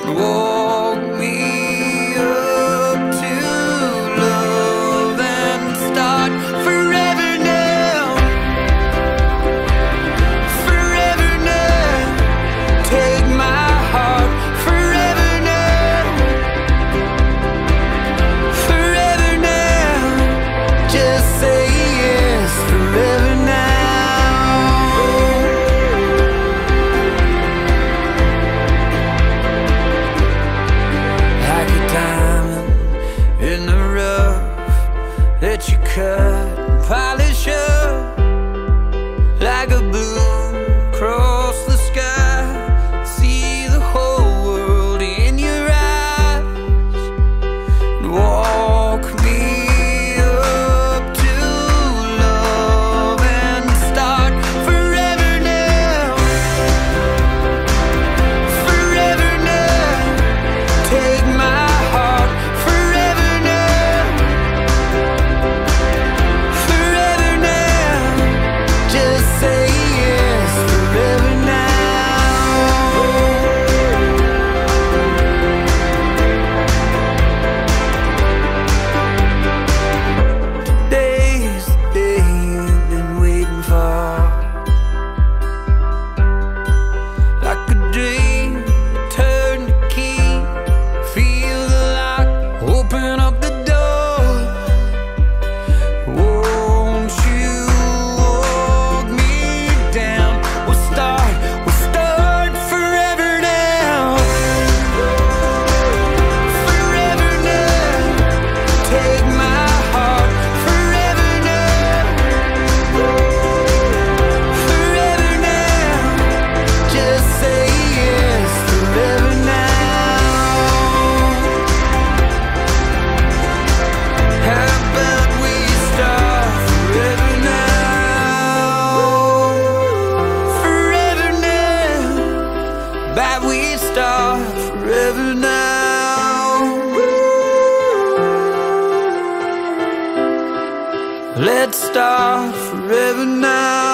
walk me up to love and start forever now, forever now. Take my heart forever now, forever now. Just say yes forever now. In the rough that you cut and polish up, like a blue across the sky. See the whole world in your eyes. Walk me up to love and start forever now, forever now. Take my heart forever now, forever now. Just say yes forever now. Today's the day you've been waiting for, like a dream. Turn the key, feel the lock, open up the door. Won't you walk me down? We'll start forever now, forever now. Take my heart forever now, forever now. Just say yes forever now. How about we start forever now, forever now. But we start forever now. Let's start forever now.